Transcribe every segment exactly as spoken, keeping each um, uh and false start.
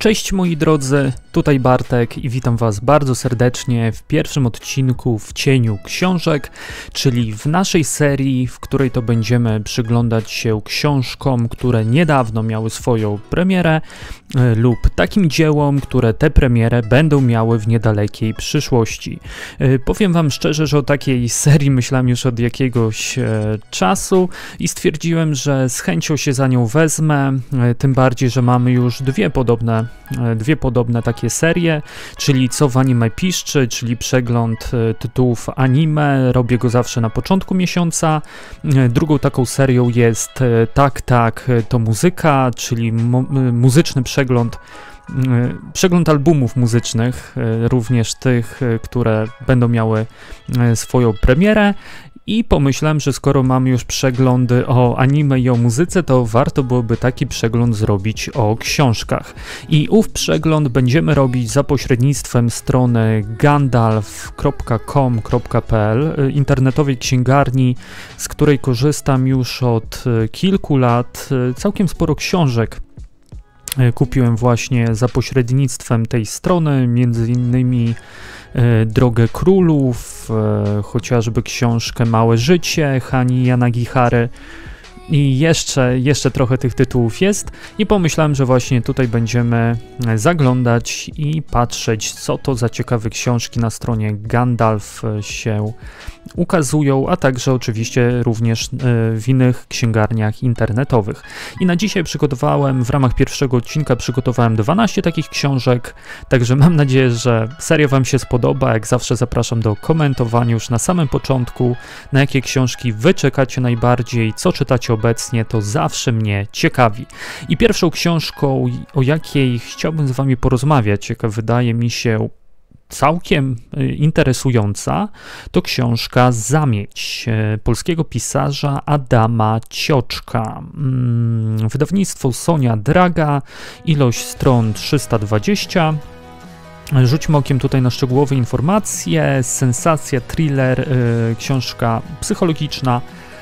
Cześć moi drodzy, tutaj Bartek i witam was bardzo serdecznie w pierwszym odcinku w cieniu książek, czyli w naszej serii, w której to będziemy przyglądać się książkom, które niedawno miały swoją premierę y, lub takim dziełom, które tę premierę będą miały w niedalekiej przyszłości. Y, powiem wam szczerze, że o takiej serii myślałem już od jakiegoś y, czasu i stwierdziłem, że z chęcią się za nią wezmę, y, tym bardziej, że mamy już dwie podobne Dwie podobne takie serie, czyli Co w anime piszczy, czyli przegląd tytułów anime, robię go zawsze na początku miesiąca. Drugą taką serią jest Tak, tak, to muzyka, czyli mu muzyczny przegląd Przegląd albumów muzycznych, również tych, które będą miały swoją premierę. I pomyślałem, że skoro mamy już przeglądy o anime i o muzyce, to warto byłoby taki przegląd zrobić o książkach. I ów przegląd będziemy robić za pośrednictwem strony gandalf kropka com kropka p l, internetowej księgarni, z której korzystam już od kilku lat. Całkiem sporo książek kupiłem właśnie za pośrednictwem tej strony, między innymi Drogę Królów, chociażby książkę Małe życie Hani Yanagihary i jeszcze, jeszcze trochę tych tytułów jest i pomyślałem, że właśnie tutaj będziemy zaglądać i patrzeć, co to za ciekawe książki na stronie Gandalf się ukazują, a także oczywiście również w innych księgarniach internetowych. I na dzisiaj przygotowałem, w ramach pierwszego odcinka przygotowałem dwanaście takich książek, także mam nadzieję, że seria wam się spodoba. Jak zawsze zapraszam do komentowania już na samym początku, na jakie książki wy czekacie najbardziej, co czytacie obecnie, to zawsze mnie ciekawi. I pierwszą książką, o jakiej chciałbym z wami porozmawiać, jaka wydaje mi się całkiem interesująca, to książka Zamieć polskiego pisarza Adama Cioczka. Wydawnictwo Sonia Draga, ilość stron trzysta dwadzieścia. Rzućmy okiem tutaj na szczegółowe informacje. Sensacja, thriller, książka psychologiczna,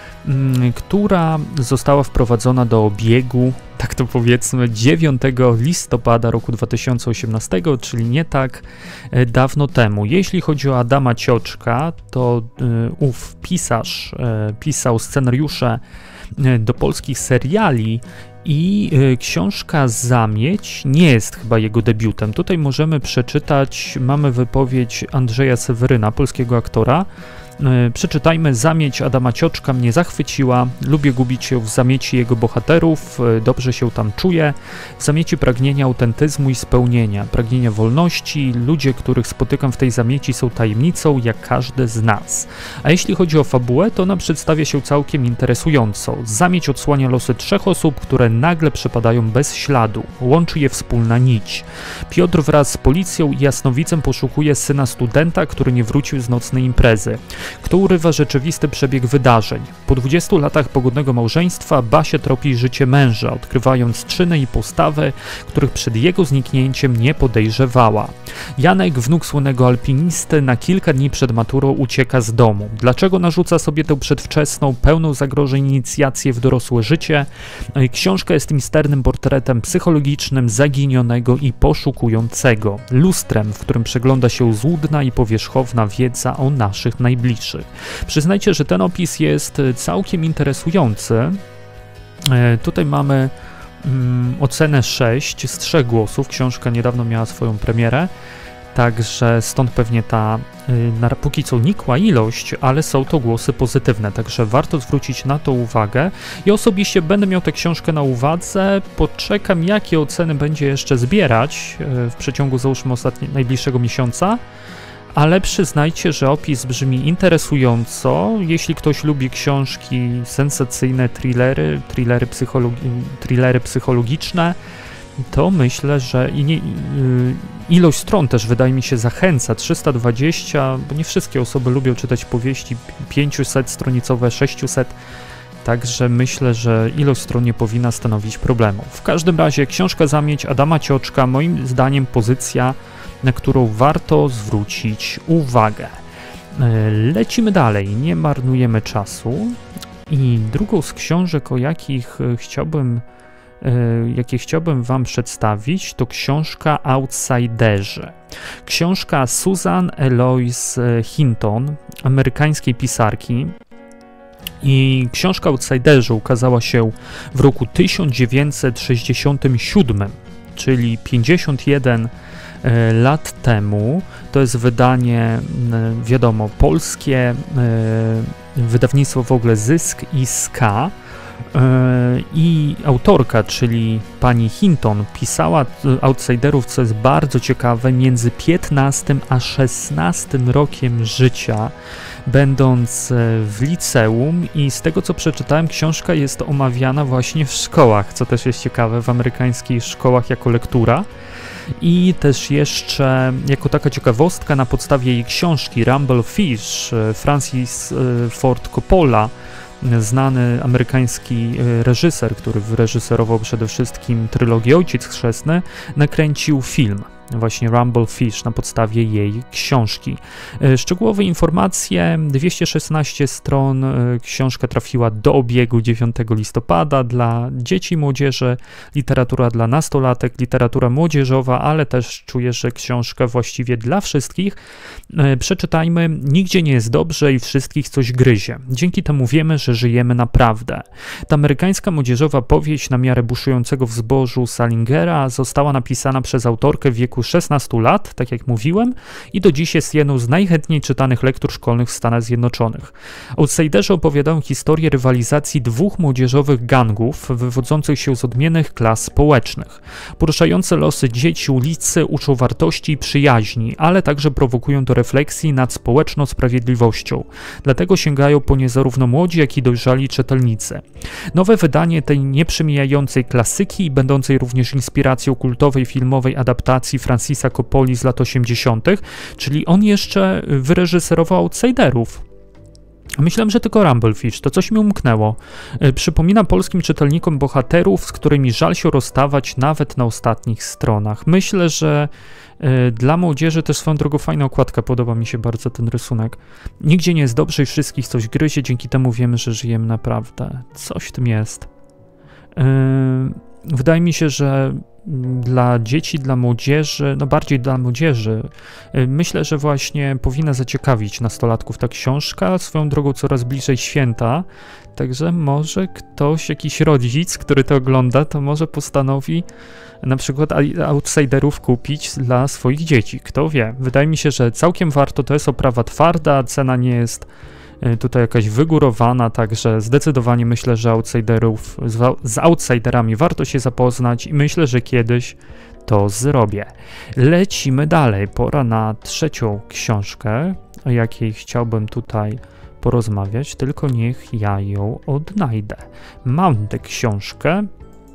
która została wprowadzona do obiegu, tak to powiedzmy, dziewiątego listopada roku dwa tysiące osiemnastego, czyli nie tak dawno temu. Jeśli chodzi o Adama Cioczka, to ów pisarz pisał scenariusze do polskich seriali i książka Zamieć nie jest chyba jego debiutem. Tutaj możemy przeczytać, mamy wypowiedź Andrzeja Seweryna, polskiego aktora. Przeczytajmy: Zamieć Adama Cioczka mnie zachwyciła, lubię gubić się w zamieci jego bohaterów, dobrze się tam czuję, w zamieci pragnienia autentyzmu i spełnienia, pragnienia wolności, ludzie, których spotykam w tej zamieci są tajemnicą, jak każdy z nas. A jeśli chodzi o fabułę, to ona przedstawia się całkiem interesująco. Zamieć odsłania losy trzech osób, które nagle przepadają bez śladu, łączy je wspólna nić. Piotr wraz z policją i jasnowidzem poszukuje syna studenta, który nie wrócił z nocnej imprezy. Kto urywa rzeczywisty przebieg wydarzeń? Po dwudziestu latach pogodnego małżeństwa Basia tropi życie męża, odkrywając czyny i postawy, których przed jego zniknięciem nie podejrzewała. Janek, wnuk słynnego alpinisty, na kilka dni przed maturą ucieka z domu. Dlaczego narzuca sobie tę przedwczesną, pełną zagrożeń inicjację w dorosłe życie? Książka jest misternym portretem psychologicznym zaginionego i poszukującego, lustrem, w którym przegląda się złudna i powierzchowna wiedza o naszych najbliższych. Przyznajcie, że ten opis jest całkiem interesujący. E, tutaj mamy mm, ocenę sześć z trzech głosów. Książka niedawno miała swoją premierę, także stąd pewnie ta y, na póki co nikła ilość, ale są to głosy pozytywne, także warto zwrócić na to uwagę. I osobiście będę miał tę książkę na uwadze, poczekam, jakie oceny będzie jeszcze zbierać y, w przeciągu, załóżmy, ostatnie, najbliższego miesiąca. Ale przyznajcie, że opis brzmi interesująco. Jeśli ktoś lubi książki sensacyjne, thrillery, thrillery, psychologi thrillery psychologiczne, to myślę, że i nie, ilość stron też wydaje mi się zachęca. trzysta dwadzieścia, bo nie wszystkie osoby lubią czytać powieści pięćset stronicowe, sześćset. Także myślę, że ilość stron nie powinna stanowić problemu. W każdym razie książka Zamieć Adama Cioczka, moim zdaniem pozycja, na którą warto zwrócić uwagę. Lecimy dalej, nie marnujemy czasu. I drugą z książek, o jakich chciałbym jakie chciałbym wam przedstawić, to książka Outsiderzy. Książka Susan Eloise Hinton, amerykańskiej pisarki. I książka Outsiderzy ukazała się w roku tysiąc dziewięćset sześćdziesiątym siódmym, czyli pięćdziesiąt jeden lat temu. To jest wydanie, wiadomo, polskie, wydawnictwo w ogóle Zysk i Ska. I autorka, czyli pani Hinton, pisała Outsiderów, co jest bardzo ciekawe, między piętnastym a szesnastym rokiem życia, będąc w liceum, i z tego co przeczytałem, książka jest omawiana właśnie w szkołach, co też jest ciekawe, w amerykańskich szkołach jako lektura. I też jeszcze jako taka ciekawostka, na podstawie jej książki Rumble Fish Francis Ford Coppola, znany amerykański reżyser, który wyreżyserował przede wszystkim trylogię Ojciec Chrzestny, nakręcił film, właśnie Rumble Fish, na podstawie jej książki. Szczegółowe informacje, dwieście szesnaście stron, książka trafiła do obiegu dziewiątego listopada dla dzieci i młodzieży, literatura dla nastolatek, literatura młodzieżowa, ale też czuję, że książka właściwie dla wszystkich. Przeczytajmy, nigdzie nie jest dobrze i wszystkich coś gryzie. Dzięki temu wiemy, że żyjemy naprawdę. Ta amerykańska młodzieżowa powieść na miarę buszującego w zbożu Salingera została napisana przez autorkę w wieku szesnastu lat, tak jak mówiłem, i do dziś jest jedną z najchętniej czytanych lektur szkolnych w Stanach Zjednoczonych. Outsiderzy opowiadają historię rywalizacji dwóch młodzieżowych gangów wywodzących się z odmiennych klas społecznych. Poruszające losy dzieci ulicy uczą wartości i przyjaźni, ale także prowokują do refleksji nad społeczną sprawiedliwością. Dlatego sięgają po nie zarówno młodzi, jak i dojrzali czytelnicy. Nowe wydanie tej nieprzemijającej klasyki, będącej również inspiracją kultowej filmowej adaptacji Francisa Coppoli z lat osiemdziesiątych, czyli on jeszcze wyreżyserował Outsiderów. Myślałem, że tylko Rumble Fish, to coś mi umknęło. Przypomina polskim czytelnikom bohaterów, z którymi żal się rozstawać nawet na ostatnich stronach. Myślę, że y, dla młodzieży też swoją drogą fajna okładka, podoba mi się bardzo ten rysunek. Nigdzie nie jest dobrze i wszystkich coś gryzie, dzięki temu wiemy, że żyjemy naprawdę. Coś w tym jest. Yy, wydaje mi się, że dla dzieci, dla młodzieży, no bardziej dla młodzieży, myślę, że właśnie powinna zaciekawić nastolatków ta książka, swoją drogą coraz bliżej święta, także może ktoś, jakiś rodzic, który to ogląda, to może postanowi na przykład Outsiderów kupić dla swoich dzieci, kto wie. Wydaje mi się, że całkiem warto, to jest oprawa twarda, cena nie jest tutaj jakaś wygórowana, także zdecydowanie myślę, że outsiderów, z, z outsiderami warto się zapoznać i myślę, że kiedyś to zrobię. Lecimy dalej, pora na trzecią książkę, o jakiej chciałbym tutaj porozmawiać, tylko niech ja ją odnajdę. Mam tę książkę.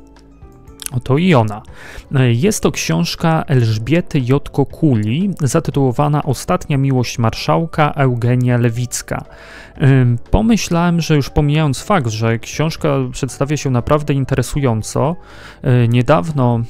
Oto i ona. Jest to książka Elżbiety Jotko-Kuli, zatytułowana Ostatnia miłość marszałka, Eugenia Lewicka. Pomyślałem, że już pomijając fakt, że książka przedstawia się naprawdę interesująco, niedawno,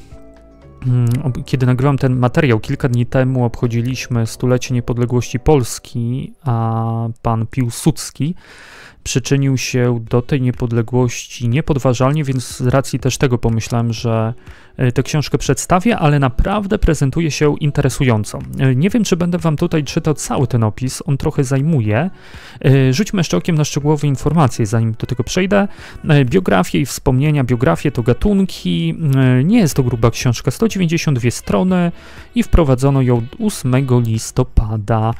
kiedy nagrywam ten materiał, kilka dni temu obchodziliśmy stulecie niepodległości Polski, a pan Piłsudski przyczynił się do tej niepodległości niepodważalnie, więc z racji też tego pomyślałem, że tę książkę przedstawię, ale naprawdę prezentuje się interesująco. Nie wiem, czy będę wam tutaj czytał cały ten opis, on trochę zajmuje. Rzućmy jeszcze okiem na szczegółowe informacje, zanim do tego przejdę. Biografie i wspomnienia. Biografie to gatunki. Nie jest to gruba książka, sto dziewięćdziesiąt dwie strony i wprowadzono ją ósmego listopada.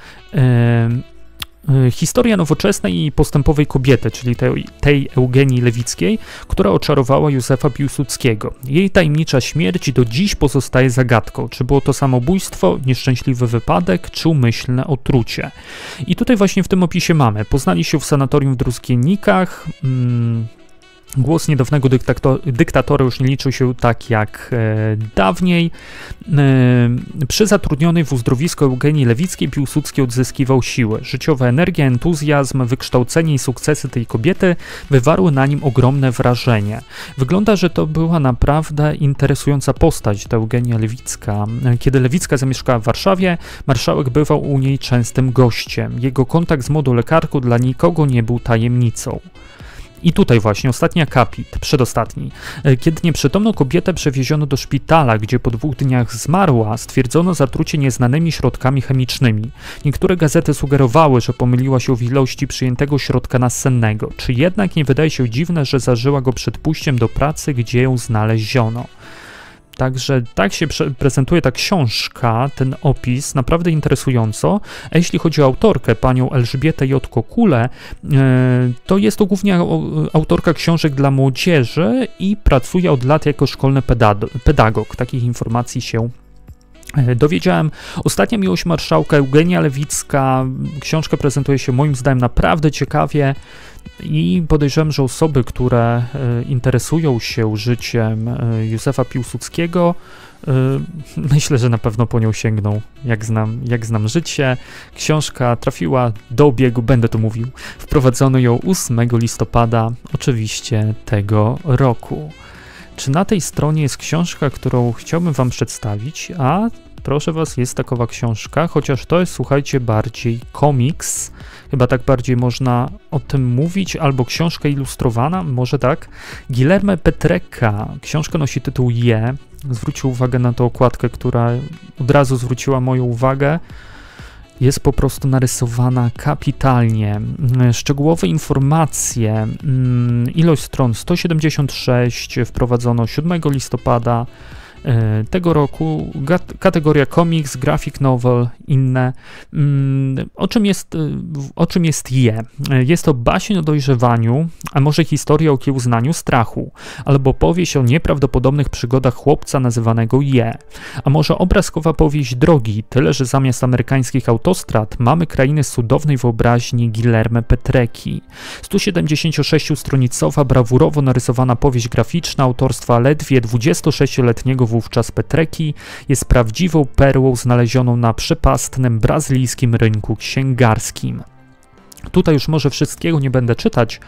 Historia nowoczesnej i postępowej kobiety, czyli tej, tej Eugenii Lewickiej, która oczarowała Józefa Piłsudskiego. Jej tajemnicza śmierć do dziś pozostaje zagadką. Czy było to samobójstwo, nieszczęśliwy wypadek, czy umyślne otrucie. I tutaj właśnie w tym opisie mamy. Poznali się w sanatorium w Druskiennikach. Hmm, Głos niedawnego dyktator, dyktatora już nie liczył się tak jak e, dawniej. E, przy zatrudnionej w uzdrowisku Eugenii Lewickiej Piłsudski odzyskiwał siły. Życiowa energia, entuzjazm, wykształcenie i sukcesy tej kobiety wywarły na nim ogromne wrażenie. Wygląda, że to była naprawdę interesująca postać, ta Eugenia Lewicka. Kiedy Lewicka zamieszkała w Warszawie, marszałek bywał u niej częstym gościem. Jego kontakt z młodą lekarką dla nikogo nie był tajemnicą. I tutaj właśnie ostatni akapit, przedostatni. Kiedy nieprzytomną kobietę przewieziono do szpitala, gdzie po dwóch dniach zmarła, stwierdzono zatrucie nieznanymi środkami chemicznymi. Niektóre gazety sugerowały, że pomyliła się w ilości przyjętego środka nasennego. Czy jednak nie wydaje się dziwne, że zażyła go przed pójściem do pracy, gdzie ją znaleziono? Także tak się prezentuje ta książka, ten opis, naprawdę interesująco. A jeśli chodzi o autorkę, panią Elżbietę J. Kokulę, to jest to głównie autorka książek dla młodzieży i pracuje od lat jako szkolny pedagog. Takich informacji się dowiedziałem. Ostatnia miłość marszałka, Eugenia Lewicka. Książka prezentuje się moim zdaniem naprawdę ciekawie i podejrzewam, że osoby, które interesują się życiem Józefa Piłsudskiego, myślę, że na pewno po nią sięgną, jak znam, jak znam życie. Książka trafiła do obiegu, będę to mówił. Wprowadzono ją ósmego listopada, oczywiście tego roku. Czy na tej stronie jest książka, którą chciałbym wam przedstawić? A proszę was, jest takowa książka, chociaż to jest, słuchajcie, bardziej komiks. Chyba tak bardziej można o tym mówić, albo książka ilustrowana, może tak. Guillermo Petreka. Książka nosi tytuł Je. Zwrócił uwagę na tę okładkę, która od razu zwróciła moją uwagę. Jest po prostu narysowana kapitalnie. Szczegółowe informacje, ilość stron sto siedemdziesiąt sześć, wprowadzono siódmego listopada tego roku, kategoria comics, graphic novel, inne. O czym jest, o czym jest Je? Jest to baśń o dojrzewaniu, a może historia o okiełznaniu strachu, albo powieść o nieprawdopodobnych przygodach chłopca nazywanego Je, a może obrazkowa powieść drogi, tyle że zamiast amerykańskich autostrad mamy krainy cudownej wyobraźni Guillermo Petreki. sto siedemdziesięciosześciostronicowa, brawurowo narysowana powieść graficzna autorstwa ledwie dwudziestosześcioletniego wówczas Petreki jest prawdziwą perłą znalezioną na przepastnym brazylijskim rynku księgarskim. Tutaj już może wszystkiego nie będę czytać,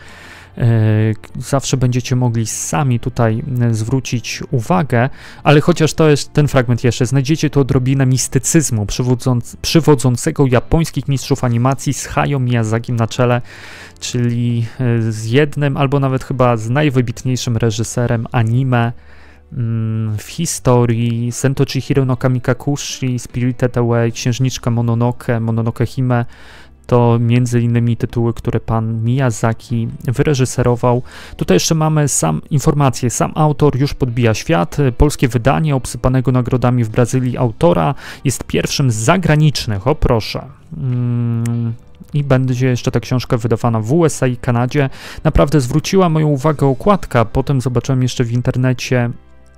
zawsze będziecie mogli sami tutaj zwrócić uwagę, ale chociaż to jest ten fragment jeszcze, znajdziecie tu odrobinę mistycyzmu przywodząc, przywodzącego japońskich mistrzów animacji z Hayao Miyazakim na czele, czyli z jednym albo nawet chyba z najwybitniejszym reżyserem anime w historii. Sento Chihiro no Kamikakushi, Spirited Away, Księżniczka Mononoke, Mononoke Hime to między innymi tytuły, które pan Miyazaki wyreżyserował. Tutaj jeszcze mamy sam informację, sam autor już podbija świat. Polskie wydanie obsypanego nagrodami w Brazylii autora jest pierwszym z zagranicznych, o proszę. Hmm. I będzie jeszcze ta książka wydawana w U S A i Kanadzie. Naprawdę zwróciła moją uwagę okładka, potem zobaczyłem jeszcze w internecie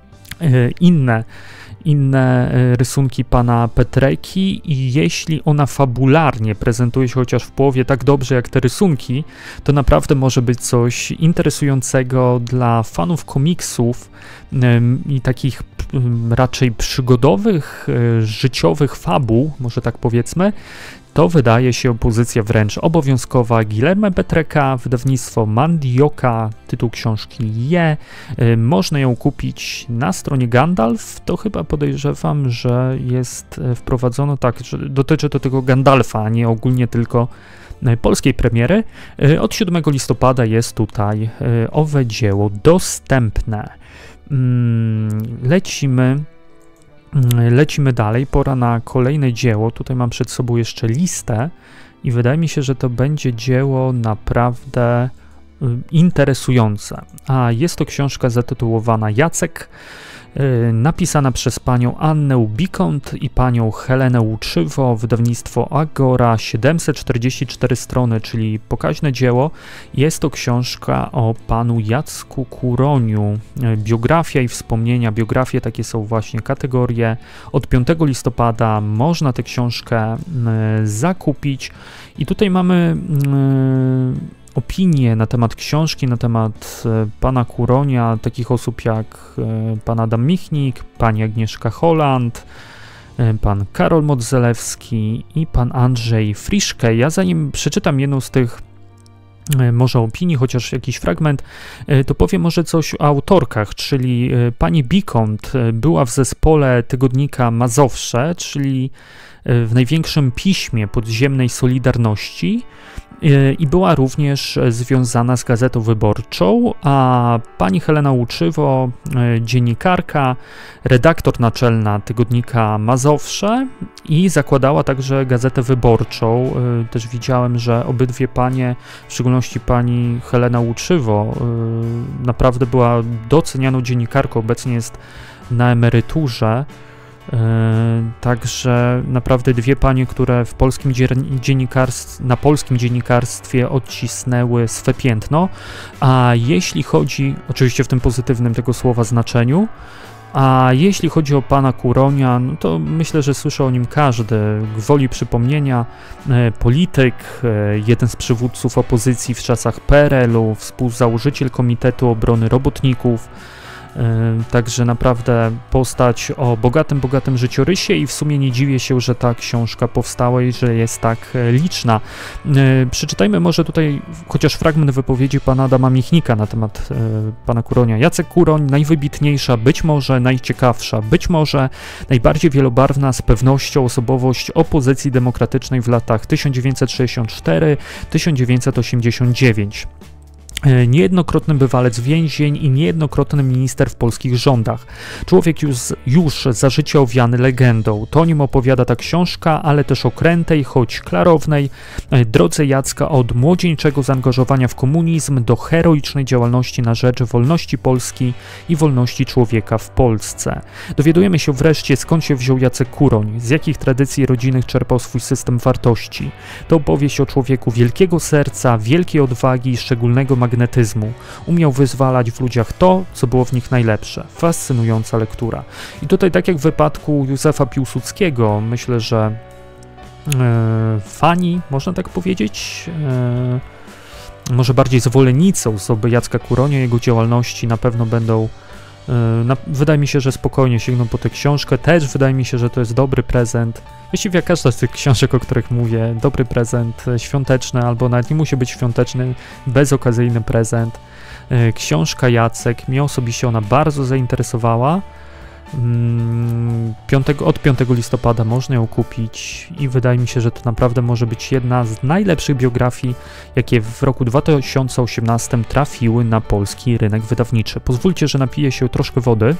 inne, inne rysunki pana Petreki i jeśli ona fabularnie prezentuje się chociaż w połowie tak dobrze jak te rysunki, to naprawdę może być coś interesującego dla fanów komiksów i takich raczej przygodowych, życiowych fabuł, może tak powiedzmy. To wydaje się pozycja wręcz obowiązkowa. Guillermo Petreka, wydawnictwo Mandioka, tytuł książki Je. Można ją kupić na stronie Gandalf. To chyba podejrzewam, że jest wprowadzono tak, że dotyczy to tylko Gandalfa, a nie ogólnie tylko polskiej premiery. Od siódmego listopada jest tutaj owe dzieło dostępne. Lecimy. Lecimy dalej, pora na kolejne dzieło. Tutaj mam przed sobą jeszcze listę i wydaje mi się, że to będzie dzieło naprawdę interesujące. A jest to książka zatytułowana Jacek, napisana przez panią Annę Bikont i panią Helenę Łuczywo, wydawnictwo Agora, siedemset czterdzieści cztery strony, czyli pokaźne dzieło. Jest to książka o panu Jacku Kuroniu. Biografia i wspomnienia. Biografie takie są właśnie kategorie. Od piątego listopada można tę książkę zakupić i tutaj mamy opinie na temat książki, na temat e, pana Kuronia, takich osób jak e, pan Adam Michnik, pani Agnieszka Holland, e, pan Karol Modzelewski i pan Andrzej Friszke. Ja zanim przeczytam jedną z tych e, może opinii, chociaż jakiś fragment, e, to powiem może coś o autorkach, czyli e, pani Bikont e, była w zespole tygodnika Mazowsze, czyli e, w największym piśmie podziemnej Solidarności. i była również związana z Gazetą Wyborczą, a pani Helena Łuczywo, dziennikarka, redaktor naczelna tygodnika Mazowsze i zakładała także Gazetę Wyborczą. Też widziałem, że obydwie panie, w szczególności pani Helena Łuczywo, naprawdę była docenianą dziennikarką, obecnie jest na emeryturze. Także naprawdę dwie panie, które w polskim dziennikarstwie, na polskim dziennikarstwie odcisnęły swe piętno, a jeśli chodzi, oczywiście w tym pozytywnym tego słowa znaczeniu, a jeśli chodzi o pana Kuronia, no to myślę, że słyszy o nim każdy. Gwoli przypomnienia, polityk, jeden z przywódców opozycji w czasach P R L u, współzałożyciel Komitetu Obrony Robotników. Także naprawdę postać o bogatym, bogatym życiorysie i w sumie nie dziwię się, że ta książka powstała i że jest tak liczna. Przeczytajmy może tutaj chociaż fragment wypowiedzi pana Adama Michnika na temat pana Kuronia. Jacek Kuroń, najwybitniejsza, być może najciekawsza, być może najbardziej wielobarwna z pewnością osobowość opozycji demokratycznej w latach tysiąc dziewięćset sześćdziesiąt cztery do tysiąc dziewięćset osiemdziesiąt dziewięć. Niejednokrotny bywalec więzień i niejednokrotny minister w polskich rządach. Człowiek już, już za życia owiany legendą. To o nim opowiada ta książka, ale też o krętej, choć klarownej drodze Jacka od młodzieńczego zaangażowania w komunizm do heroicznej działalności na rzecz wolności Polski i wolności człowieka w Polsce. Dowiadujemy się wreszcie, skąd się wziął Jacek Kuroń, z jakich tradycji rodzinnych czerpał swój system wartości. To opowieść o człowieku wielkiego serca, wielkiej odwagi i szczególnego magnetyzmu. Umiał wyzwalać w ludziach to, co było w nich najlepsze. Fascynująca lektura. I tutaj, tak jak w wypadku Józefa Piłsudskiego, myślę, że e, fani, można tak powiedzieć, e, może bardziej zwolennicy osoby Jacka Kuronia, jego działalności na pewno będą, e, na, wydaje mi się, że spokojnie sięgną po tę książkę. Też wydaje mi się, że to jest dobry prezent. Właściwie jak każda z tych książek, o których mówię, dobry prezent świąteczny, albo nawet nie musi być świąteczny, bezokazyjny prezent. Książka Jacek, mnie osobiście ona bardzo zainteresowała. piątego, od piątego listopada można ją kupić i wydaje mi się, że to naprawdę może być jedna z najlepszych biografii, jakie w roku dwa tysiące osiemnastym trafiły na polski rynek wydawniczy. Pozwólcie, że napiję się troszkę wody.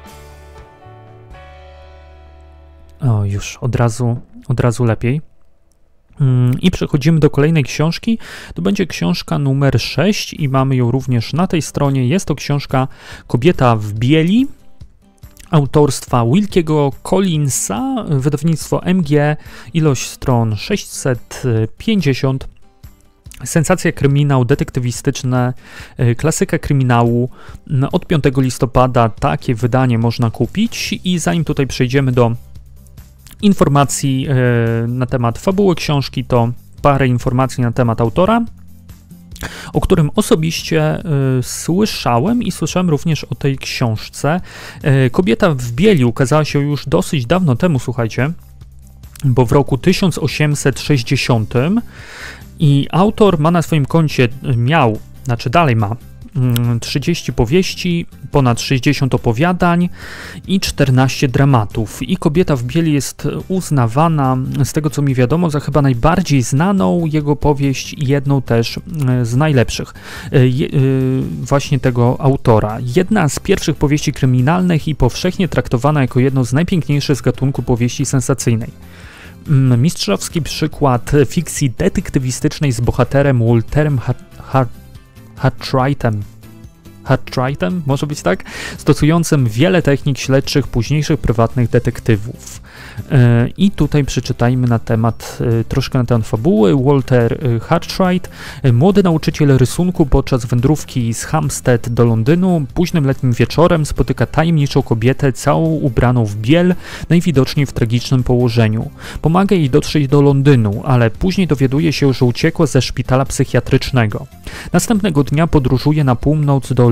O, już od razu, od razu lepiej. I przechodzimy do kolejnej książki. To będzie książka numer sześć i mamy ją również na tej stronie. Jest to książka Kobieta w bieli, autorstwa Wilkiego Collinsa, wydawnictwo M G, ilość stron sześćset pięćdziesiąt. Sensacja, kryminał, detektywistyczne, klasyka kryminału. Od piątego listopada takie wydanie można kupić i zanim tutaj przejdziemy do informacji y, na temat fabuły książki, to parę informacji na temat autora, o którym osobiście y, słyszałem i słyszałem również o tej książce. Y, Kobieta w bieli ukazała się już dosyć dawno temu, słuchajcie, bo w roku tysiąc osiemset sześćdziesiątym i autor ma na swoim koncie, miał, znaczy dalej ma, trzydzieści powieści, ponad sześćdziesiąt opowiadań i czternaście dramatów. I Kobieta w bieli jest uznawana, z tego co mi wiadomo, za chyba najbardziej znaną jego powieść i jedną też z najlepszych Je, właśnie tego autora. Jedna z pierwszych powieści kryminalnych i powszechnie traktowana jako jedno z najpiękniejszych z gatunku powieści sensacyjnej. Mistrzowski przykład fikcji detektywistycznej z bohaterem Walterem Hartrightem, Hartrightem, może być tak, stosującym wiele technik śledczych późniejszych prywatnych detektywów. I tutaj przeczytajmy na temat, troszkę na temat fabuły. Walter Hartright, młody nauczyciel rysunku, podczas wędrówki z Hampstead do Londynu, późnym letnim wieczorem spotyka tajemniczą kobietę, całą ubraną w biel, najwidoczniej w tragicznym położeniu. Pomaga jej dotrzeć do Londynu, ale później dowiaduje się, że uciekła ze szpitala psychiatrycznego. Następnego dnia podróżuje na północ do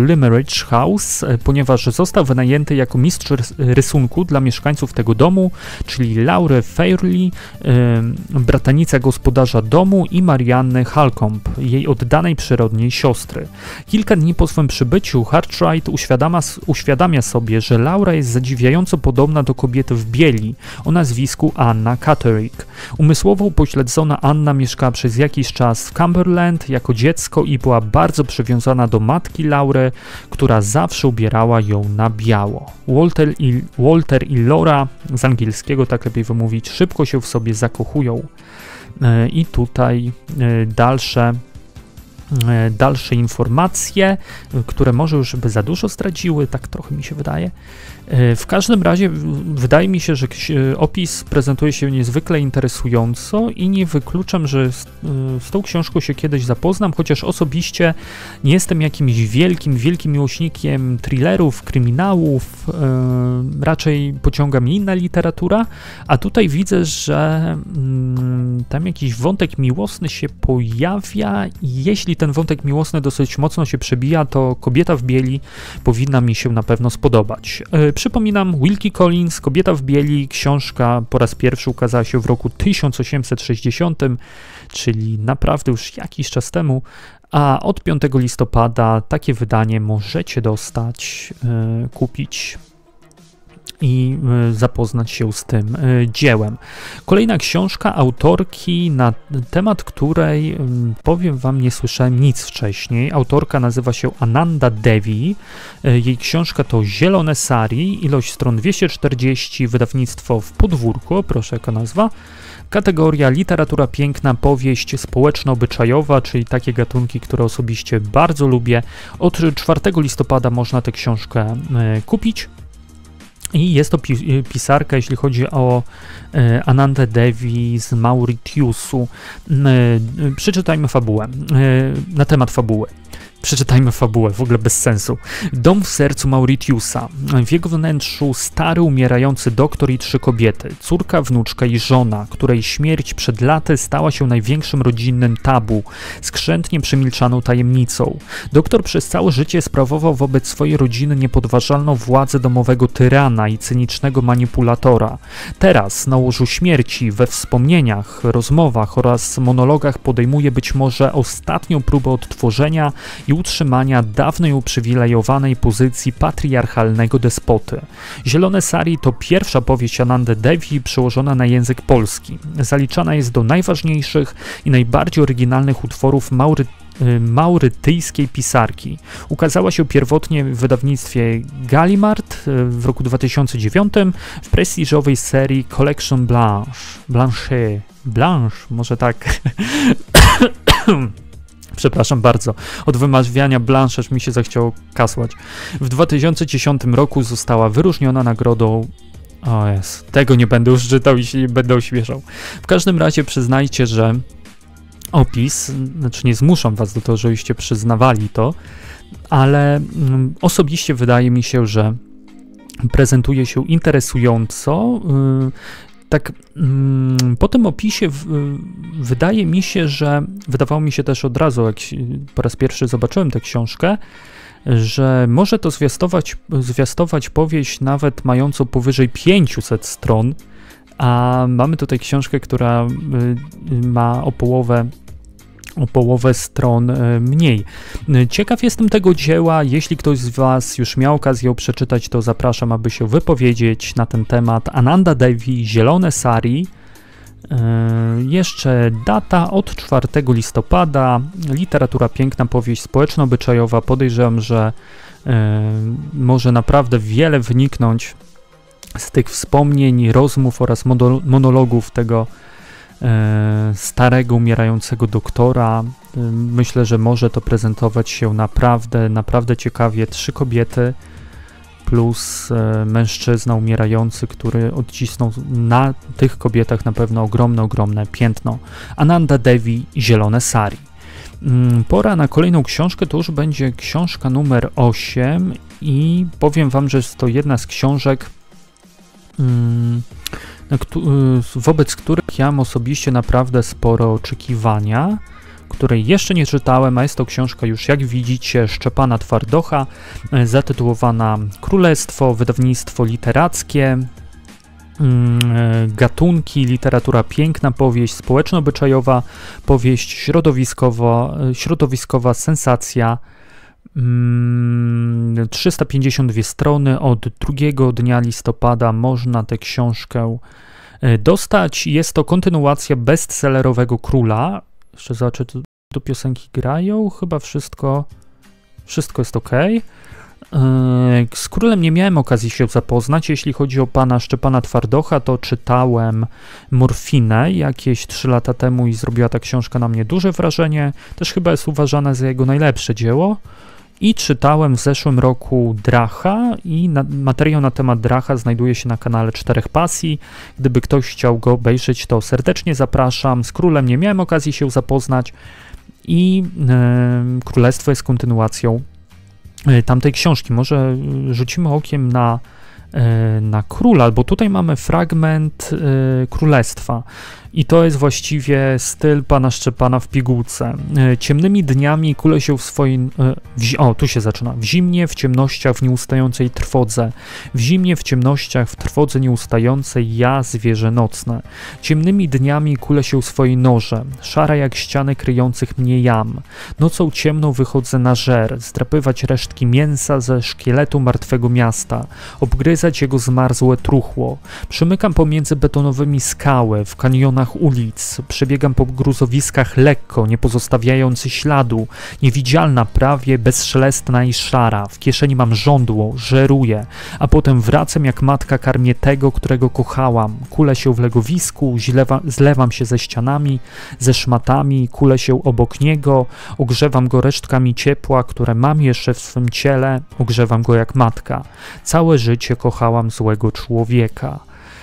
Limeridge House, ponieważ został wynajęty jako mistrz rysunku dla mieszkańców tego domu, czyli Laury Fairley, bratanica gospodarza domu, i Marianny Halcombe, jej oddanej przyrodniej siostry. Kilka dni po swym przybyciu Cartwright uświadamia, uświadamia sobie, że Laura jest zadziwiająco podobna do kobiety w bieli o nazwisku Anna Catterick. Umysłowo upośledzona Anna mieszkała przez jakiś czas w Cumberland jako dziecko i była bardzo przywiązana do matki Laury, która zawsze ubierała ją na biało. Walter i, Walter i Laura, z angielskiego tak lepiej wymówić, szybko się w sobie zakochują. I tutaj dalsze dalsze informacje, które może już by za dużo zdradziły, tak trochę mi się wydaje. W każdym razie wydaje mi się, że opis prezentuje się niezwykle interesująco i nie wykluczam, że z, z tą książką się kiedyś zapoznam, chociaż osobiście nie jestem jakimś wielkim, wielkim miłośnikiem thrillerów, kryminałów, yy, raczej pociąga mnie inna literatura, a tutaj widzę, że yy, tam jakiś wątek miłosny się pojawia i jeśli ten wątek miłosny dosyć mocno się przebija, to Kobieta w bieli powinna mi się na pewno spodobać. Yy, Przypominam, Wilkie Collins, Kobieta w bieli, książka po raz pierwszy ukazała się w roku tysiąc osiemset sześćdziesiątym, czyli naprawdę już jakiś czas temu, a od piątego listopada takie wydanie możecie dostać, yy, kupić i zapoznać się z tym dziełem. Kolejna książka autorki, na temat której, powiem wam, nie słyszałem nic wcześniej. Autorka nazywa się Ananda Devi. Jej książka to Zielone Sari, ilość stron dwieście czterdzieści, wydawnictwo W Podwórku, proszę jaka nazwa. Kategoria literatura piękna, powieść społeczno-obyczajowa, czyli takie gatunki, które osobiście bardzo lubię. Od czwartego listopada można tę książkę kupić. I jest to pisarka, jeśli chodzi o e, Anandę Devi z Mauritiusu. E, przeczytajmy fabułę, e, na temat fabuły. Przeczytajmy fabułę, w ogóle bez sensu. Dom w sercu Mauritiusa. W jego wnętrzu stary, umierający doktor i trzy kobiety. Córka, wnuczka i żona, której śmierć przed laty stała się największym rodzinnym tabu, skrzętnie przemilczaną tajemnicą. Doktor przez całe życie sprawował wobec swojej rodziny niepodważalną władzę domowego tyrana i cynicznego manipulatora. Teraz, na łożu śmierci, we wspomnieniach, rozmowach oraz monologach podejmuje być może ostatnią próbę odtworzenia i utrzymania dawnej uprzywilejowanej pozycji patriarchalnego despoty. Zielone Sari to pierwsza powieść Anandy Devi przełożona na język polski. Zaliczana jest do najważniejszych i najbardziej oryginalnych utworów Maury maurytyjskiej pisarki. Ukazała się pierwotnie w wydawnictwie Gallimard w roku dwa tysiące dziewiątym w prestiżowej serii Collection Blanche. Blanche. Blanche, może tak. Przepraszam bardzo, od wymawiania Blanche aż mi się zachciało kasłać. W dwa tysiące dziesiątym roku została wyróżniona nagrodą. O jest, tego nie będę już czytał i się nie będę ośmieszał. W każdym razie przyznajcie, że opis, znaczy nie zmuszam was do tego, żebyście przyznawali to, ale mm, osobiście wydaje mi się, że prezentuje się interesująco. Yy, Tak, mm, po tym opisie w, y, wydaje mi się, że wydawało mi się też od razu, jak po raz pierwszy zobaczyłem tę książkę, że może to zwiastować, zwiastować powieść nawet mającą powyżej pięćset stron, a mamy tutaj książkę, która y, ma o połowę o połowę stron mniej. Ciekaw jestem tego dzieła, jeśli ktoś z was już miał okazję ją przeczytać, to zapraszam, aby się wypowiedzieć na ten temat. Ananda Devi, Zielone Sari. Yy, jeszcze data od czwartego listopada, literatura piękna, powieść społeczno-obyczajowa. Podejrzewam, że yy, może naprawdę wiele wyniknąć z tych wspomnień, rozmów oraz monologów tego starego, umierającego doktora. Myślę, że może to prezentować się naprawdę, naprawdę ciekawie. Trzy kobiety plus mężczyzna umierający, który odcisnął na tych kobietach na pewno ogromne, ogromne piętno. Ananda Devi, Zielone Sari. Pora na kolejną książkę, to już będzie książka numer osiem i powiem wam, że jest to jedna z książek, wobec których ja mam osobiście naprawdę spore oczekiwania, której jeszcze nie czytałem, a jest to książka już, jak widzicie, Szczepana Twardocha, zatytułowana Królestwo, wydawnictwo literackie, gatunki, literatura piękna, powieść społeczno-obyczajowa, powieść środowiskowo, środowiskowa, sensacja, trzysta pięćdziesiąt dwie strony, od drugiego dnia listopada można tę książkę dostać. Jest to kontynuacja bestsellerowego Króla. Jeszcze zobaczę, tu, tu piosenki grają, chyba wszystko, wszystko jest ok. Z Królem nie miałem okazji się zapoznać. Jeśli chodzi o pana Szczepana Twardocha, to czytałem Morfinę jakieś trzy lata temu i zrobiła ta książka na mnie duże wrażenie. Też chyba jest uważane za jego najlepsze dzieło. I czytałem w zeszłym roku Dracha i na, materiał na temat Dracha znajduje się na kanale Czterech Pasji. Gdyby ktoś chciał go obejrzeć, to serdecznie zapraszam. Z Królem nie miałem okazji się zapoznać i e, Królestwo jest kontynuacją e, tamtej książki. Może rzucimy okiem na e, na Króla, bo tutaj mamy fragment e, Królestwa. I to jest właściwie styl pana Szczepana w pigułce. Ciemnymi dniami kule się w swoim... W, o, tu się zaczyna. W zimnie, w ciemnościach, w nieustającej trwodze. W zimnie, w ciemnościach, w trwodze nieustającej ja, zwierzę nocne. Ciemnymi dniami kule się w swojej norze. Szara jak ściany kryjących mnie jam. Nocą ciemną wychodzę na żer. Zdrapywać resztki mięsa ze szkieletu martwego miasta. Obgryzać jego zmarzłe truchło. Przemykam pomiędzy betonowymi skały, w kanionach ulic, przebiegam po gruzowiskach lekko, nie pozostawiający śladu, niewidzialna prawie, bezszelestna i szara, w kieszeni mam żądło, żeruję, a potem wracam jak matka karmię tego, którego kochałam, kulę się w legowisku, zlewa, zlewam się ze ścianami, ze szmatami, kulę się obok niego, ogrzewam go resztkami ciepła, które mam jeszcze w swym ciele, ogrzewam go jak matka. Całe życie kochałam złego człowieka.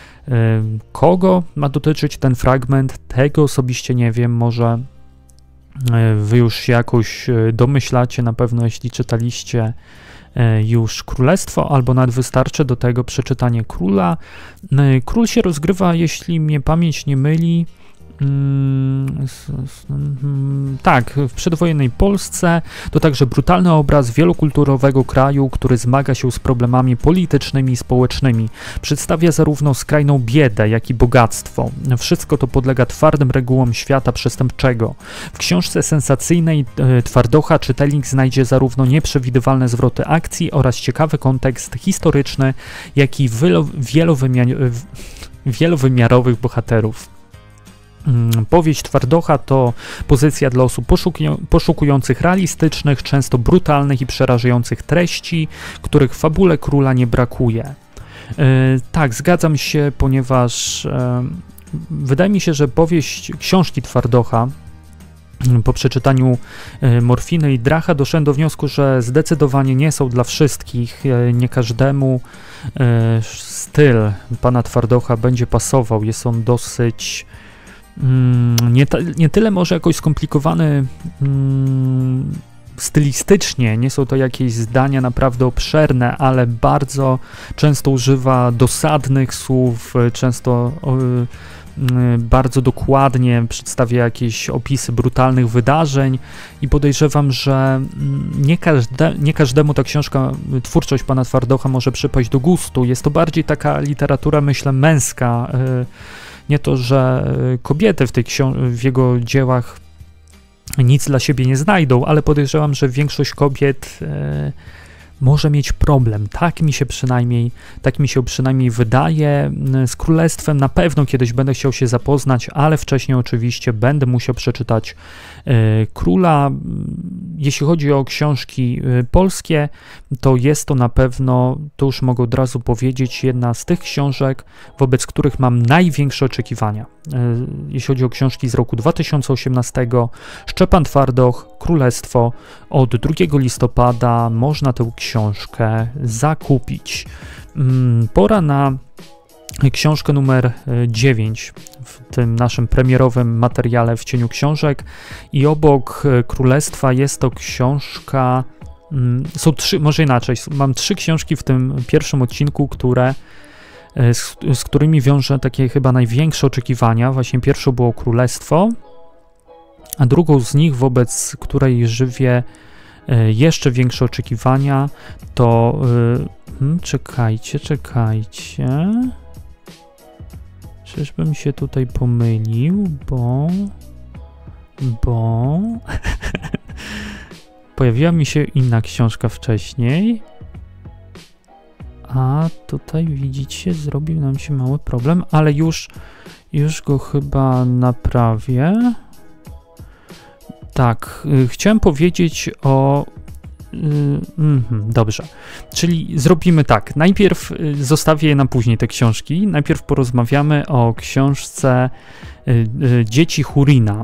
Kogo ma dotyczyć ten fragment? Tego osobiście nie wiem, może wy już się jakoś domyślacie, na pewno jeśli czytaliście już Królestwo, albo nawet wystarczy do tego przeczytanie Króla. Król się rozgrywa, jeśli mnie pamięć nie myli, Hmm, tak, w przedwojennej Polsce. To także brutalny obraz wielokulturowego kraju, który zmaga się z problemami politycznymi i społecznymi. Przedstawia zarówno skrajną biedę, jak i bogactwo. Wszystko to podlega twardym regułom świata przestępczego. W książce sensacyjnej e, Twardocha czytelnik znajdzie zarówno nieprzewidywalne zwroty akcji oraz ciekawy kontekst historyczny, jak i wielowymiar wielowymiarowych bohaterów. Powieść Twardocha to pozycja dla osób poszukujących realistycznych, często brutalnych i przerażających treści, których w fabule Króla nie brakuje. E, tak, zgadzam się, ponieważ e, wydaje mi się, że powieść książki Twardocha po przeczytaniu e, Morfiny i Dracha doszedłem do wniosku, że zdecydowanie nie są dla wszystkich, e, nie każdemu e, styl pana Twardocha będzie pasował. Jest on dosyć Nie, ta, nie tyle może jakoś skomplikowany mm, stylistycznie, nie są to jakieś zdania naprawdę obszerne, ale bardzo często używa dosadnych słów, często y, y, bardzo dokładnie przedstawia jakieś opisy brutalnych wydarzeń i podejrzewam, że nie, każde, nie każdemu ta książka, twórczość pana Twardocha może przypaść do gustu. Jest to bardziej taka literatura, myślę, męska. Y, Nie to, że kobiety w, tej w jego dziełach nic dla siebie nie znajdą, ale podejrzewam, że większość kobiet e, może mieć problem. Tak mi się przynajmniej, tak mi się przynajmniej wydaje. Z Królestwem na pewno kiedyś będę chciał się zapoznać, ale wcześniej oczywiście będę musiał przeczytać e, Króla. Jeśli chodzi o książki e, polskie, to jest to na pewno, to już mogę od razu powiedzieć, jedna z tych książek, wobec których mam największe oczekiwania. E, jeśli chodzi o książki z roku dwa tysiące osiemnastego, Szczepan Twardoch, Królestwo, od drugiego listopada można tę książkę zakupić. Pora na książkę numer dziewięć w tym naszym premierowym materiale w cieniu książek i obok Królestwa jest to książka, są trzy, może inaczej, mam trzy książki w tym pierwszym odcinku, które z, z którymi wiążę takie chyba największe oczekiwania. Właśnie pierwsze było Królestwo, a drugą z nich, wobec której żywię jeszcze większe oczekiwania, to hmm, czekajcie, czekajcie. Czyżbym się tutaj pomylił, bo... bo... pojawiła mi się inna książka wcześniej, a tutaj widzicie, zrobił nam się mały problem, ale już, już go chyba naprawię. Tak, y, chciałem powiedzieć o... Y, mm, dobrze, czyli zrobimy tak, najpierw y, zostawię je na później te książki, najpierw porozmawiamy o książce y, y, Dzieci Húrina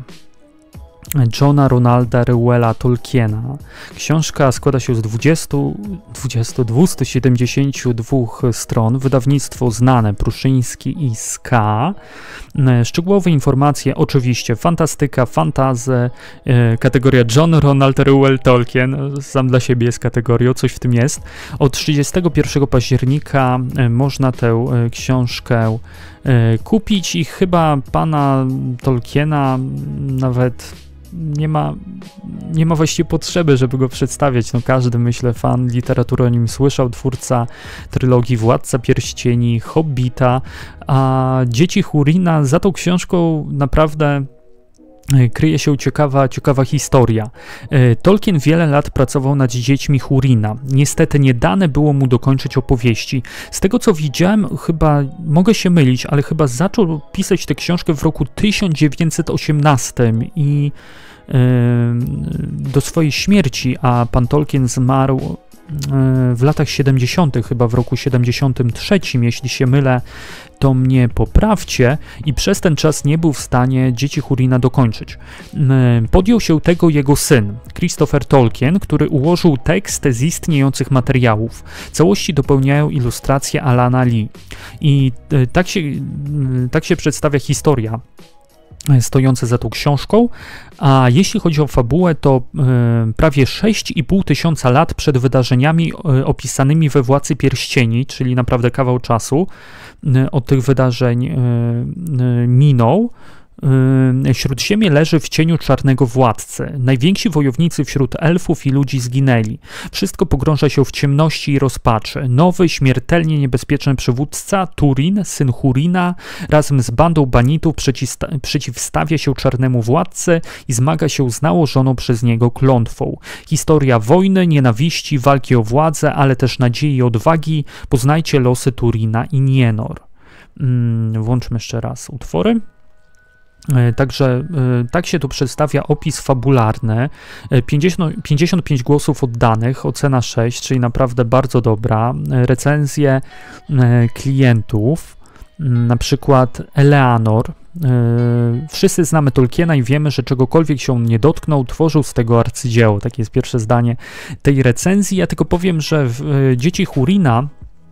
Johna Ronalda Reuela Tolkiena. Książka składa się z dwudziestu, dwudziestu, dwustu siedemdziesięciu dwóch stron. Wydawnictwo znane, Pruszyński i Ska. Szczegółowe informacje, oczywiście fantastyka, fantazy, kategoria John Ronald Reuel Tolkien, sam dla siebie jest kategorią, coś w tym jest. Od trzydziestego pierwszego października można tę książkę kupić i chyba pana Tolkiena nawet nie ma, nie ma właściwie potrzeby, żeby go przedstawiać. No każdy, myślę, fan literatury o nim słyszał, twórca trylogii Władca Pierścieni, Hobbita, a Dzieci Húrina, za tą książką naprawdę kryje się ciekawa, ciekawa historia. Tolkien wiele lat pracował nad dziećmi Húrina. Niestety nie dane było mu dokończyć opowieści. Z tego co widziałem, chyba, mogę się mylić, ale chyba zaczął pisać tę książkę w roku tysiąc dziewięćset osiemnastym i yy, do swojej śmierci, a pan Tolkien zmarł w latach siedemdziesiątych, chyba w roku siedemdziesiątym trzecim, jeśli się mylę, to mnie poprawcie, i przez ten czas nie był w stanie Dzieci Húrina dokończyć. Podjął się tego jego syn, Christopher Tolkien, który ułożył tekst z istniejących materiałów. Całości dopełniają ilustracje Alana Lee. I tak się, tak się przedstawia historia stojące za tą książką, a jeśli chodzi o fabułę, to y, prawie sześć i pół tysiąca lat przed wydarzeniami y, opisanymi we Władcy Pierścieni, czyli naprawdę kawał czasu y, od tych wydarzeń y, y, minął. Śródziemie leży w cieniu czarnego władcy. Najwięksi wojownicy wśród elfów i ludzi zginęli. Wszystko pogrąża się w ciemności i rozpaczy. Nowy, śmiertelnie niebezpieczny przywódca, Túrin, syn Húrina, razem z bandą banitów przeciwstawia się czarnemu władcy i zmaga się z nałożoną przez niego klątwą. Historia wojny, nienawiści, walki o władzę, ale też nadziei i odwagi. Poznajcie losy Túrina i Nienor. Hmm, włączmy jeszcze raz utwory. Także tak się tu przedstawia opis fabularny. pięćdziesiąt, pięćdziesiąt pięć głosów oddanych, ocena sześć, czyli naprawdę bardzo dobra. Recenzje klientów, na przykład Eleanor. Wszyscy znamy Tolkiena i wiemy, że czegokolwiek się on nie dotknął, tworzył z tego arcydzieło. Takie jest pierwsze zdanie tej recenzji. Ja tylko powiem, że w Dzieci Húrina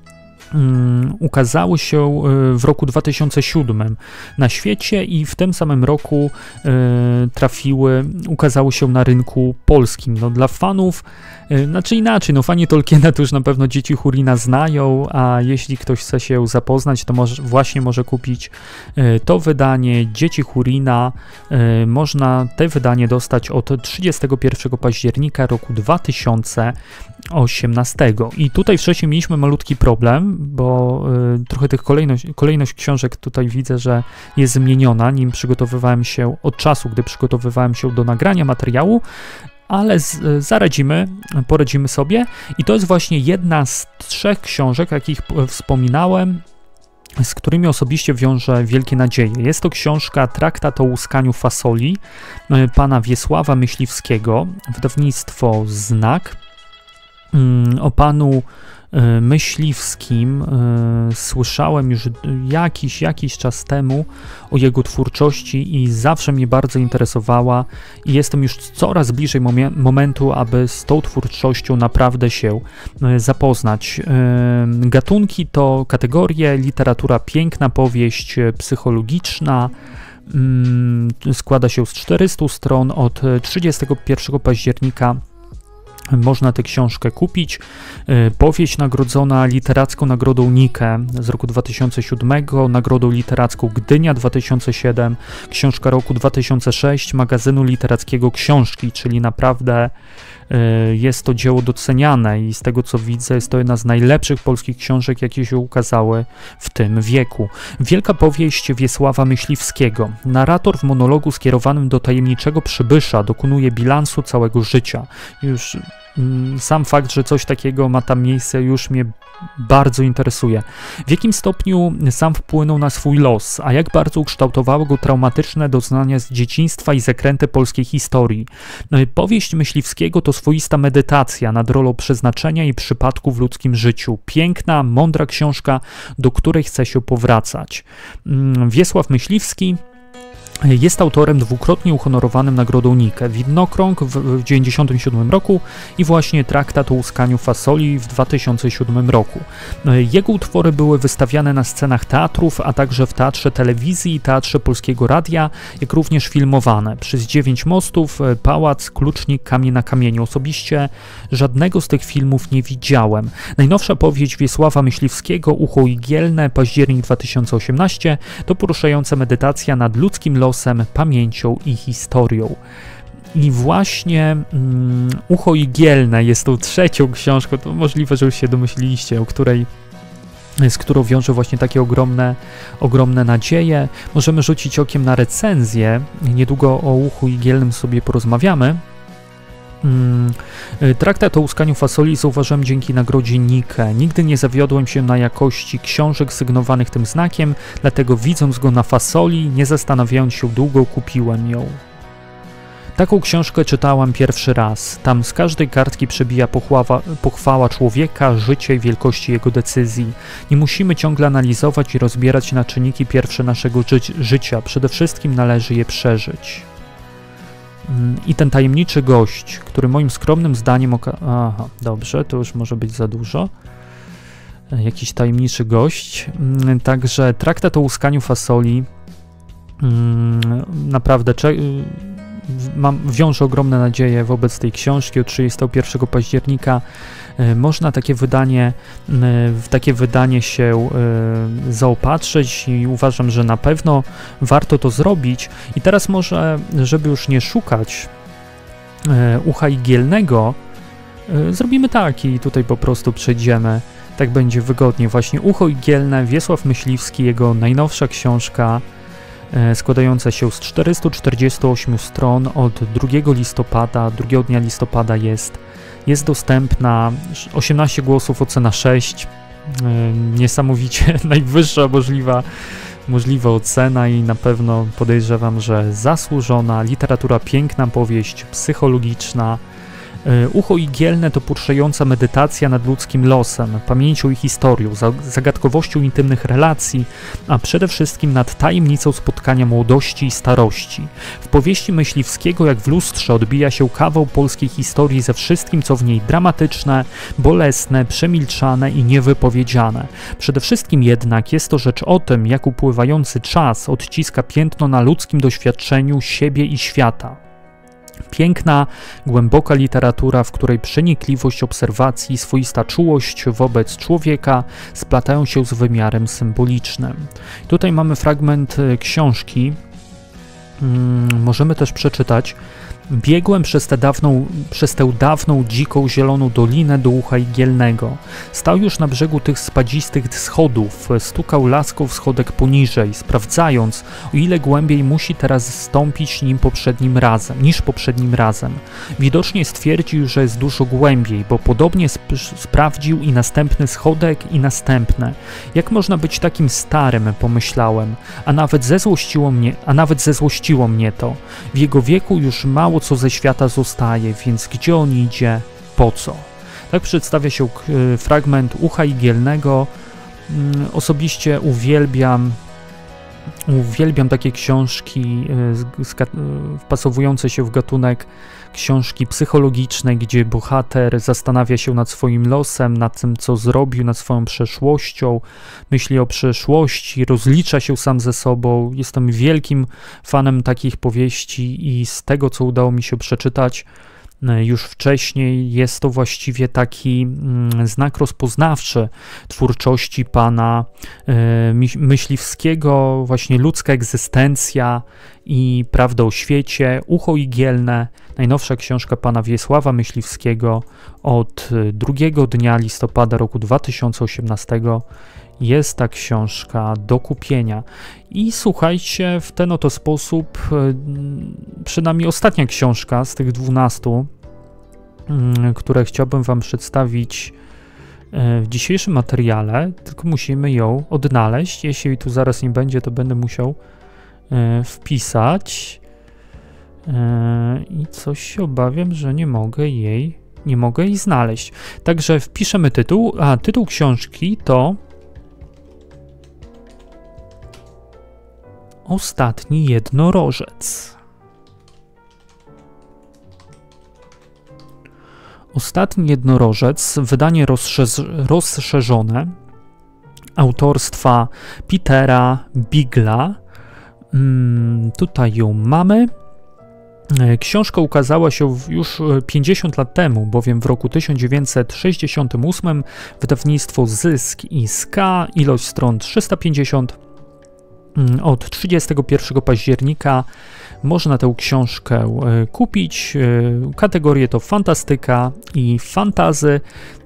Um, ukazały się w roku dwa tysiące siódmym na świecie i w tym samym roku y, trafiły, ukazały się na rynku polskim. No, dla fanów, y, znaczy inaczej, no fani Tolkiena to już na pewno Dzieci Húrina znają, a jeśli ktoś chce się zapoznać, to może, właśnie może kupić y, to wydanie Dzieci Húrina. Y, można te wydanie dostać od trzydziestego pierwszego października roku dwa tysiące osiemnastego. I tutaj wcześniej mieliśmy malutki problem, bo y, trochę tych kolejność, kolejność książek tutaj widzę, że jest zmieniona, nim przygotowywałem się, od czasu, gdy przygotowywałem się do nagrania materiału, ale z, y, zaradzimy, poradzimy sobie i to jest właśnie jedna z trzech książek, jakich wspominałem, z którymi osobiście wiążę wielkie nadzieje. Jest to książka Traktat o łuskaniu fasoli y, pana Wiesława Myśliwskiego, wydawnictwo Znak. Y, o panu Myśliwskim y, słyszałem już jakiś, jakiś czas temu o jego twórczości i zawsze mnie bardzo interesowała i jestem już coraz bliżej mom- momentu, aby z tą twórczością naprawdę się y, zapoznać. Y, gatunki to kategorie literatura piękna, powieść psychologiczna. Y, składa się z czterystu stron od trzydziestego pierwszego października Można tę książkę kupić. Powieść nagrodzona literacką nagrodą Nike z roku dwa tysiące siódmego, nagrodą literacką Gdynia dwa tysiące siódmego, książka roku dwa tysiące szóstego magazynu literackiego Książki, czyli naprawdę jest to dzieło doceniane i z tego co widzę jest to jedna z najlepszych polskich książek, jakie się ukazały w tym wieku. Wielka powieść Wiesława Myśliwskiego. Narrator w monologu skierowanym do tajemniczego przybysza dokonuje bilansu całego życia. Już mm, sam fakt, że coś takiego ma tam miejsce, już mnie bardzo interesuje. W jakim stopniu sam wpłynął na swój los, a jak bardzo ukształtowały go traumatyczne doznania z dzieciństwa i zakręty polskiej historii. Powieść Myśliwskiego to swoista medytacja nad rolą przeznaczenia i przypadku w ludzkim życiu. Piękna, mądra książka, do której chce się powracać. Wiesław Myśliwski jest autorem dwukrotnie uhonorowanym nagrodą Nike. Widnokrąg w tysiąc dziewięćset dziewięćdziesiątym siódmym roku i właśnie Traktat o łuskaniu fasoli w dwa tysiące siódmym roku. Jego utwory były wystawiane na scenach teatrów, a także w Teatrze Telewizji i Teatrze Polskiego Radia, jak również filmowane. Przez Dziewięć mostów, Pałac, Klucznik, Kamień na kamieniu. Osobiście żadnego z tych filmów nie widziałem. Najnowsza powieść Wiesława Myśliwskiego, Ucho Igielne, październik dwa tysiące osiemnasty, to poruszająca medytacja nad ludzkim losem, pamięcią i historią. I właśnie um, Ucho Igielne jest tą trzecią książką, to możliwe, że już się domyśliliście, o której, z którą wiąże właśnie takie ogromne, ogromne nadzieje. Możemy rzucić okiem na recenzję, niedługo o Uchu Igielnym sobie porozmawiamy. Hmm. Traktat o łuskaniu fasoli zauważyłem dzięki nagrodzie Nike. Nigdy nie zawiodłem się na jakości książek sygnowanych tym znakiem, dlatego widząc go na fasoli, nie zastanawiając się długo, kupiłem ją. Taką książkę czytałam pierwszy raz. Tam z każdej kartki przebija pochwała, pochwała człowieka, życia i wielkości jego decyzji. Nie musimy ciągle analizować i rozbierać na czynniki pierwsze naszego ży życia. Przede wszystkim należy je przeżyć. I ten tajemniczy gość, który moim skromnym zdaniem oka... Aha, dobrze, to już może być za dużo. Jakiś tajemniczy gość. Także Traktat o łuskaniu fasoli naprawdę mam, wiążę ogromne nadzieje wobec tej książki. Od trzydziestego pierwszego października można takie wydanie, w takie wydanie się zaopatrzyć i uważam, że na pewno warto to zrobić. I teraz może, żeby już nie szukać Ucha Igielnego, zrobimy tak i tutaj po prostu przejdziemy. Tak będzie wygodnie. Właśnie Ucho Igielne, Wiesław Myśliwski, jego najnowsza książka, składająca się z czterystu czterdziestu ośmiu stron od drugiego listopada, drugiego dnia listopada jest, jest dostępna, osiemnaście głosów, ocena sześć, niesamowicie najwyższa możliwa, możliwa ocena i na pewno podejrzewam, że zasłużona, literatura piękna, powieść psychologiczna. Ucho Igielne to poruszająca medytacja nad ludzkim losem, pamięcią i historią, zagadkowością intymnych relacji, a przede wszystkim nad tajemnicą spotkania młodości i starości. W powieści Myśliwskiego jak w lustrze odbija się kawał polskiej historii ze wszystkim, co w niej dramatyczne, bolesne, przemilczane i niewypowiedziane. Przede wszystkim jednak jest to rzecz o tym, jak upływający czas odciska piętno na ludzkim doświadczeniu siebie i świata. Piękna, głęboka literatura, w której przenikliwość obserwacji i swoista czułość wobec człowieka splatają się z wymiarem symbolicznym. Tutaj mamy fragment książki. Hmm, możemy też przeczytać. Biegłem przez tę, dawną, przez tę dawną, dziką, zieloną dolinę do Ucha Igielnego. Stał już na brzegu tych spadzistych schodów, stukał laską w schodek poniżej, sprawdzając, o ile głębiej musi teraz stąpić nim poprzednim razem, niż poprzednim razem. Widocznie stwierdził, że jest dużo głębiej, bo podobnie sp sprawdził i następny schodek, i następne. Jak można być takim starym, pomyślałem, a nawet zezłościło mnie, a nawet zezłościło mnie to. W jego wieku już mało co ze świata zostaje, więc gdzie on idzie, po co? Tak przedstawia się fragment Ucha Igielnego. Osobiście uwielbiam uwielbiam takie książki wpasowujące się w gatunek książki psychologiczne, gdzie bohater zastanawia się nad swoim losem, nad tym, co zrobił, nad swoją przeszłością, myśli o przyszłości, rozlicza się sam ze sobą. Jestem wielkim fanem takich powieści i z tego, co udało mi się przeczytać, już wcześniej. Jest to właściwie taki znak rozpoznawczy twórczości pana Myśliwskiego, właśnie ludzka egzystencja i prawda o świecie, Ucho igielne, najnowsza książka pana Wiesława Myśliwskiego od drugiego dnia listopada roku dwa tysiące osiemnastego. Jest ta książka do kupienia. I słuchajcie, w ten oto sposób, przynajmniej ostatnia książka z tych dwunastu, które chciałbym wam przedstawić w dzisiejszym materiale, tylko musimy ją odnaleźć. Jeśli jej tu zaraz nie będzie, to będę musiał wpisać. I coś się obawiam, że nie mogę jej, nie mogę jej znaleźć. Także wpiszemy tytuł, a tytuł książki to Ostatni jednorożec. Ostatni jednorożec, wydanie rozszerz rozszerzone, autorstwa Petera Bigla. Hmm, tutaj ją mamy. Książka ukazała się już pięćdziesiąt lat temu, bowiem w roku tysiąc dziewięćset sześćdziesiątym ósmym wydawnictwo Zysk i Ska, ilość stron trzysta pięćdziesiąt. Od trzydziestego pierwszego października można tę książkę kupić. Kategorie to fantastyka i fantazy.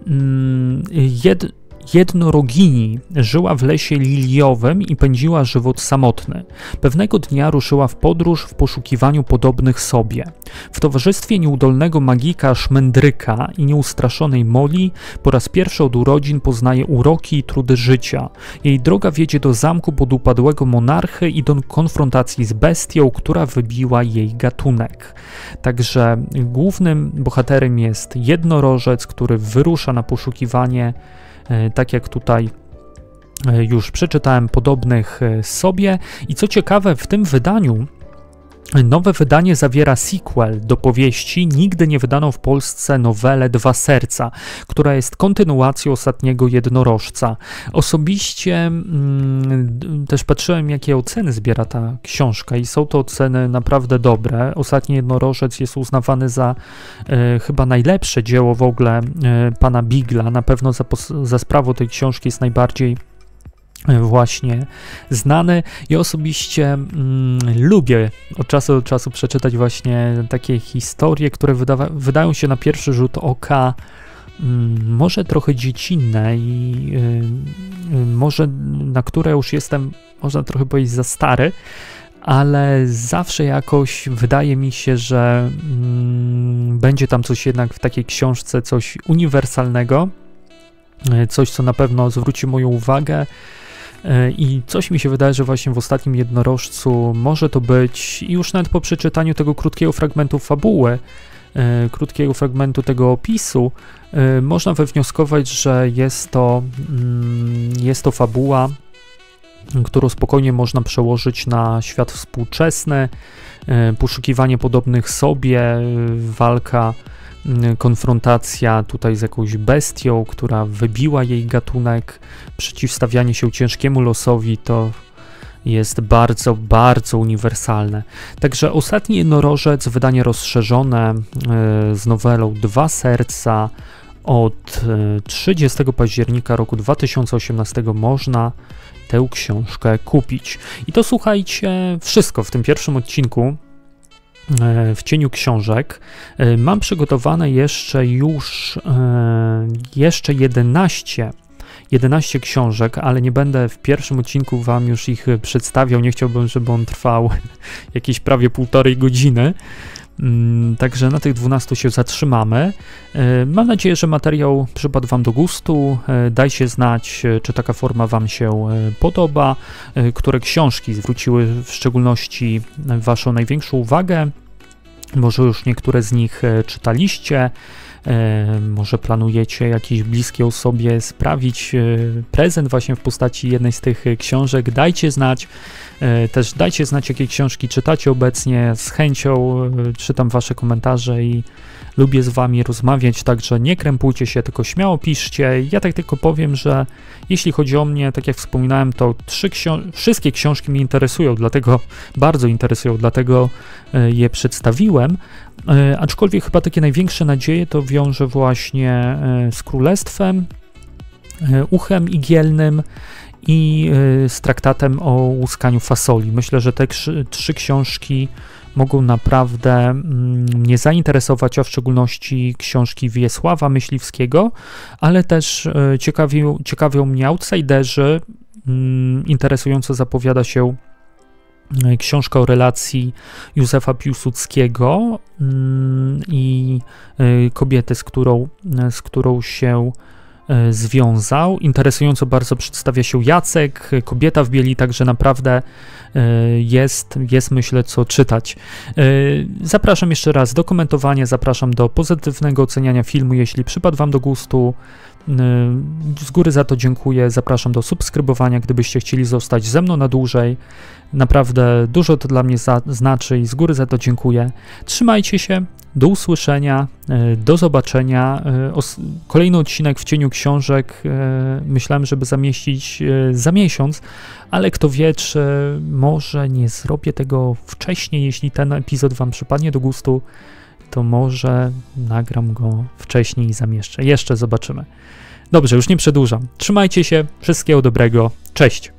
Jed Jednorogini żyła w lesie liliowym i pędziła żywot samotny. Pewnego dnia ruszyła w podróż w poszukiwaniu podobnych sobie. W towarzystwie nieudolnego magika Szmendryka i nieustraszonej Moli po raz pierwszy od urodzin poznaje uroki i trudy życia. Jej droga wiedzie do zamku podupadłego monarchy i do konfrontacji z bestią, która wybiła jej gatunek. Także głównym bohaterem jest jednorożec, który wyrusza na poszukiwanie, tak jak tutaj już przeczytałem, podobnych sobie. I co ciekawe, w tym wydaniu, nowe wydanie zawiera sequel do powieści nigdy nie wydaną w Polsce nowelę Dwa serca, która jest kontynuacją Ostatniego jednorożca. Osobiście mm, też patrzyłem, jakie oceny zbiera ta książka i są to oceny naprawdę dobre. Ostatni jednorożec jest uznawany za e, chyba najlepsze dzieło w ogóle e, pana Bigla. Na pewno za, za sprawą tej książki jest najbardziej właśnie znany. Ja osobiście mm, lubię od czasu do czasu przeczytać właśnie takie historie, które wydawa wydają się na pierwszy rzut oka mm, może trochę dziecinne i y, y, może na które już jestem, można trochę powiedzieć, za stary, ale zawsze jakoś wydaje mi się, że mm, będzie tam coś jednak w takiej książce, coś uniwersalnego, coś, co na pewno zwróci moją uwagę. I coś mi się wydaje, że właśnie w Ostatnim jednorożcu może to być, i już nawet po przeczytaniu tego krótkiego fragmentu fabuły, e, krótkiego fragmentu tego opisu, e, można wywnioskować, że jest to, mm, jest to fabuła, którą spokojnie można przełożyć na świat współczesny, e, poszukiwanie podobnych sobie, e, walka, konfrontacja tutaj z jakąś bestią, która wybiła jej gatunek, przeciwstawianie się ciężkiemu losowi, to jest bardzo, bardzo uniwersalne. Także Ostatni jednorożec, wydanie rozszerzone y, z nowelą Dwa serca od y, trzydziestego października roku dwa tysiące osiemnastego można tę książkę kupić. I to, słuchajcie, wszystko w tym pierwszym odcinku w cieniu książek. Mam przygotowane jeszcze już jeszcze jedenaście, jedenaście książek, ale nie będę w pierwszym odcinku wam już ich przedstawiał. Nie chciałbym, żeby on trwał jakieś prawie półtorej godziny. Także na tych dwunastu się zatrzymamy. Mam nadzieję, że materiał przypadł wam do gustu. Dajcie znać, czy taka forma wam się podoba, które książki zwróciły w szczególności waszą największą uwagę. Może już niektóre z nich czytaliście, może planujecie jakiejś bliskiej osobie sprawić prezent właśnie w postaci jednej z tych książek. Dajcie znać. Też dajcie znać, jakie książki czytacie obecnie, z chęcią czytam wasze komentarze i lubię z wami rozmawiać, także nie krępujcie się, tylko śmiało piszcie. Ja tak tylko powiem, że jeśli chodzi o mnie, tak jak wspominałem, to trzy ksio- wszystkie książki mnie interesują, dlatego bardzo interesują, dlatego je przedstawiłem, aczkolwiek chyba takie największe nadzieje to wiąże właśnie z Królestwem, Uchem Igielnym i z traktatem o łuskaniu fasoli. Myślę, że te trzy książki mogą naprawdę mnie zainteresować, a w szczególności książki Wiesława Myśliwskiego, ale też ciekawią, ciekawią mnie outsiderzy. Interesująco zapowiada się książka o relacji Józefa Piłsudskiego i kobiety, z którą, z którą się związał. Interesująco bardzo przedstawia się Jacek, kobieta w bieli, także naprawdę jest, jest myślę co czytać. Zapraszam jeszcze raz do komentowania, zapraszam do pozytywnego oceniania filmu, jeśli przypadł wam do gustu. Z góry za to dziękuję, zapraszam do subskrybowania, gdybyście chcieli zostać ze mną na dłużej. Naprawdę dużo to dla mnie za, znaczy i z góry za to dziękuję. Trzymajcie się, do usłyszenia, do zobaczenia. Kolejny odcinek w Cieniu Książek myślałem, żeby zamieścić za miesiąc, ale kto wie, czy może nie zrobię tego wcześniej, jeśli ten epizod wam przypadnie do gustu, to może nagram go wcześniej i zamieszczę. Jeszcze zobaczymy. Dobrze, już nie przedłużam. Trzymajcie się, wszystkiego dobrego, cześć!